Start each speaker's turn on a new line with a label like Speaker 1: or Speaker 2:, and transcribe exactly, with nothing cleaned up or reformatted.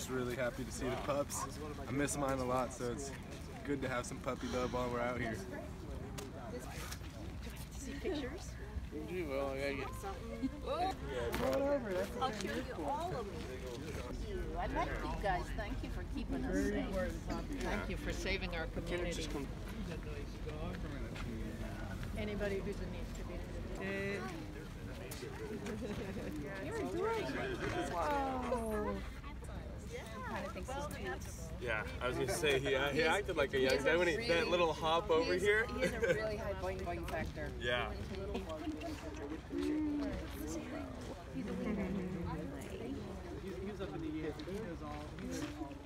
Speaker 1: just really happy to see the pups. I miss mine a lot, so it's good to have some puppy love while we're out here.
Speaker 2: See pictures?
Speaker 1: You will, I gotta get
Speaker 2: something. Oh. I'll show you all of them. Thank you. I like you guys. Thank you for keeping us safe. Thank you for saving our community. Anybody who's in need to be. You're doing it. Wow. Kind of thinks he's cute.
Speaker 1: Yeah, I was gonna say he, uh, he acted like a young guy when he really, that little hop over
Speaker 2: he
Speaker 1: here.
Speaker 2: He has a really high boing boing factor.
Speaker 1: Yeah.
Speaker 2: He's a winner.
Speaker 3: He was up in the year. He knows all.